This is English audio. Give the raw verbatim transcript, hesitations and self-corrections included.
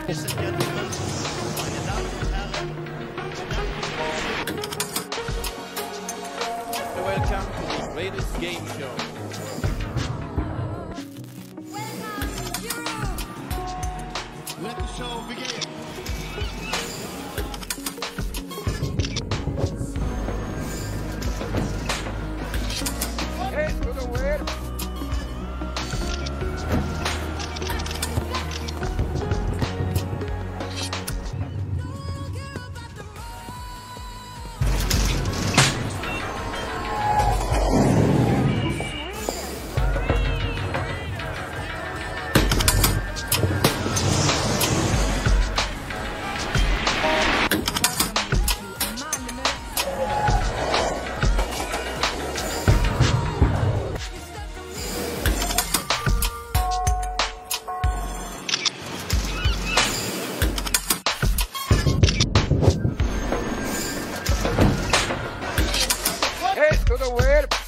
Ladies and gentlemen, meine Damen und Herren, welcome to the greatest game show. Welcome to Europe! Let the show begin! Hey, to the world! Hey, to the world!